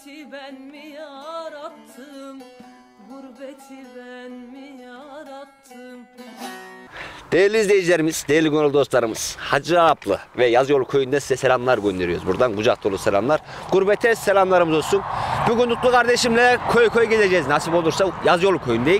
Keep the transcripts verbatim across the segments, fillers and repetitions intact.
Gurbeti ben mi yarattım? Gurbeti ben mi yarattım? Değerli izleyicilerimiz, değerli gönül dostlarımız, Hacı Aplı ve Yazıyolu köyünde size selamlar gönderiyoruz. Buradan kucak dolu selamlar. Gurbete selamlarımız olsun. Bugün Utku kardeşimle köy köy gezeceğiz. Nasip olursa Yazıyolu köyündeyiz.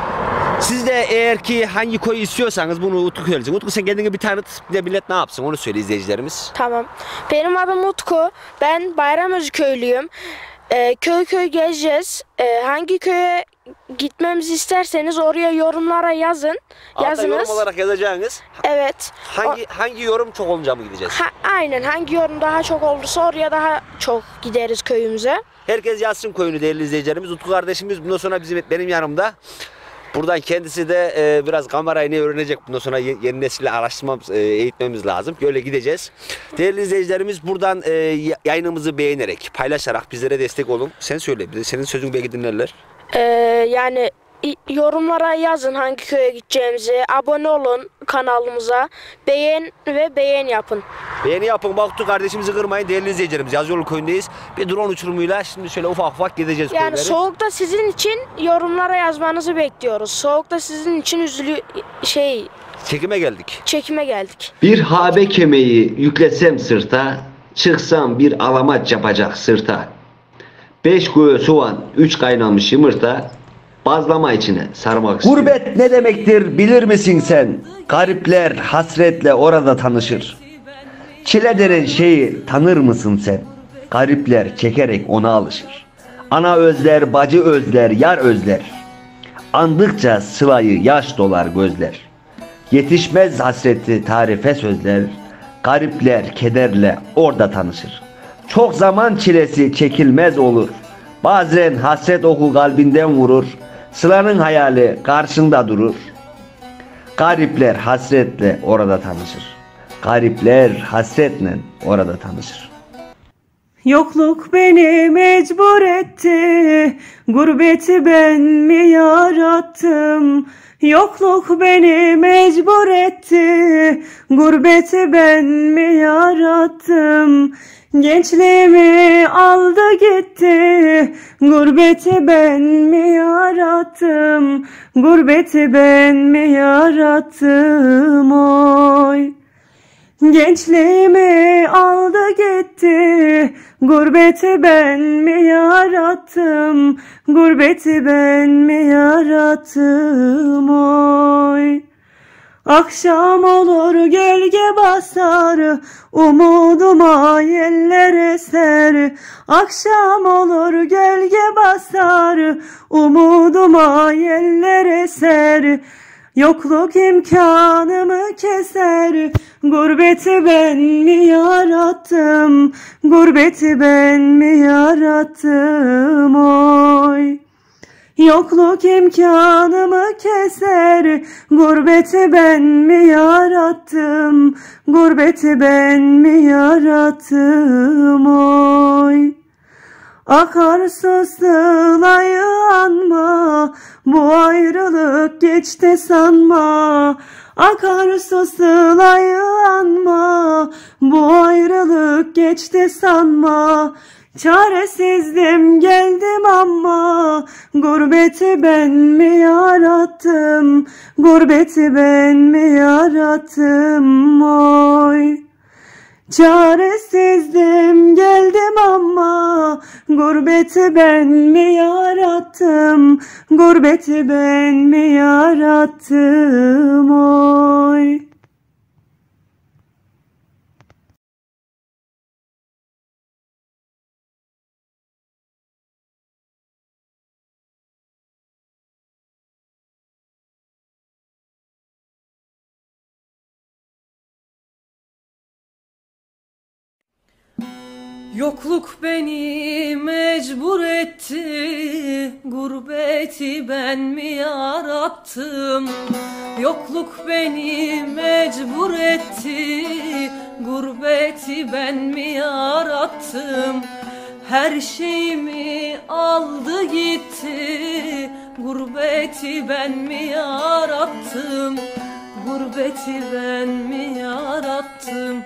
Siz de eğer ki hangi koyu istiyorsanız bunu Utku söyleyecek. Utku sen kendini bir tanıt, bir de millet ne yapsın onu söyle izleyicilerimiz. Tamam. Benim adım Utku. Ben Bayramözü köylüyüm. Ee, köy köy gezeceğiz. Ee, hangi köye gitmemizi isterseniz oraya yorumlara yazın. Altta Yazınız. yorum olarak yazacağınız. Evet. Hangi O, hangi yorum çok olunca mı gideceğiz? ha, aynen. Hangi yorum daha çok olursa oraya daha çok gideriz köyümüze. Herkes yazsın köyünü değerli izleyicilerimiz. Utku kardeşimiz bundan sonra bizim benim yanımda. Buradan kendisi de e, biraz kamerayı ne öğrenecek. Bundan sonra yeni nesille araştırmamız, e, eğitmemiz lazım. Böyle gideceğiz. Değerli izleyicilerimiz buradan e, yayınımızı beğenerek, paylaşarak bizlere destek olun. Sen söyle bize. Senin sözünü belki dinlerler. Ee, yani yorumlara yazın hangi köye gideceğimizi. Abone olun kanalımıza. Beğen ve beğen yapın. Beğeni yapın. Bak Utku kardeşimizi kırmayın değerli izleyicilerimiz. Yazıyolu köyündeyiz. Bir drone uçurumuyla şimdi şöyle ufak ufak gideceğiz Yani köyleri. soğukta sizin için yorumlara yazmanızı bekliyoruz. Soğukta sizin için üzülü şey Çekime geldik. çekime geldik. Bir habe kemeği yüklesem sırta, çıksam bir alamaç yapacak sırta. Beş kuyu soğan, üç kaynamış yumurta, bazlama içine sarmak istiyor. Gurbet ne demektir bilir misin sen? Garipler hasretle orada tanışır. Çile denen şeyi tanır mısın sen? Garipler çekerek ona alışır. Ana özler, bacı özler, yar özler. Andıkça sılayı yaş dolar gözler. Yetişmez hasreti tarife sözler. Garipler kederle orada tanışır. Çok zaman çilesi çekilmez olur. Bazen hasret oku kalbinden vurur. Sılanın hayali karşında durur. Garipler hasretle orada tanışır. Garipler hasretle orada tanışır. Yokluk beni mecbur etti, gurbeti ben mi yarattım? Yokluk beni mecbur etti, gurbeti ben mi yarattım? Gençliğimi aldı gitti, gurbeti ben mi yarattım? Gurbeti ben mi yarattım oy? Gençliğimi aldı gitti, gurbeti ben mi yarattım? Gurbeti ben mi yarattım oy? Akşam olur gölge basar, umuduma yeller eser. Akşam olur gölge basar, umuduma yeller eser. Yokluk imkanımı keser, gurbeti ben mi yarattım? Gurbeti ben mi yarattım oy? Yokluk imkanımı keser, gurbeti ben mi yarattım? Gurbeti ben mi yarattım oy? Akarsu sılayı anma, bu ayrılık geçti sanma. Akarsu sılayı anma, bu ayrılık geçti sanma. Çaresizdim geldim ama, gurbeti ben mi yarattım? Gurbeti ben mi yarattım oy? Çaresizdim geldim ama, gurbeti ben mi yarattım? Gurbeti ben mi yarattım oy? Yokluk beni mecbur etti, gurbeti ben mi yarattım? Yokluk beni mecbur etti, gurbeti ben mi yarattım? Her şeyimi aldı gitti, gurbeti ben mi yarattım? Gurbeti ben mi yarattım?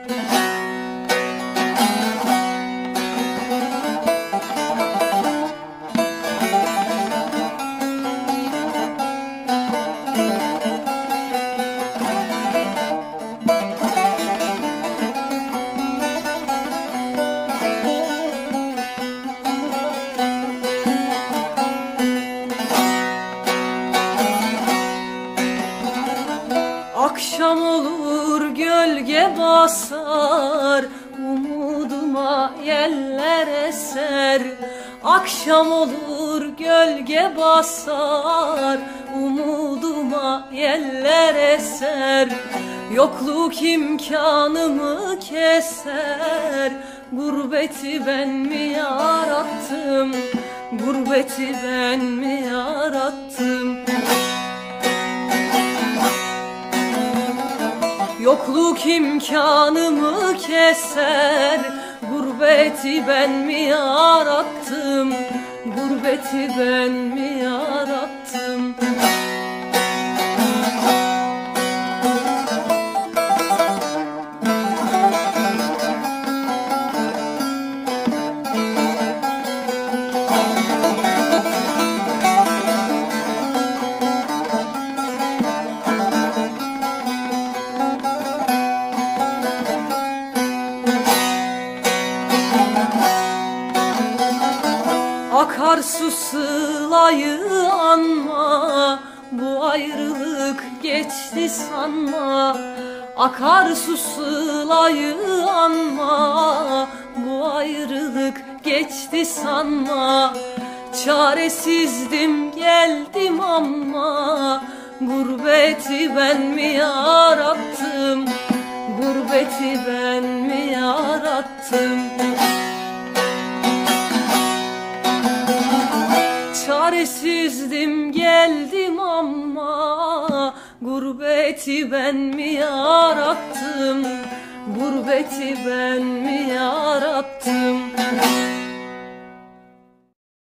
basar, umuduma yeller eser. Akşam olur gölge basar, umuduma yeller eser. Yokluk imkanımı keser, gurbeti ben mi yarattım, gurbeti ben mi yarattım? Yokluk imkanımı keser, gurbeti ben mi yarattım, gurbeti ben mi yarattım? Akarsu sılayı anma, bu ayrılık geçti sanma. Akarsu sılayı anma, bu ayrılık geçti sanma. Çaresizdim geldim ama, gurbeti ben mi yarattım, gurbeti ben mi yarattım? Çaresizdim geldim ama, gurbeti ben mi yarattım, gurbeti ben mi yarattım?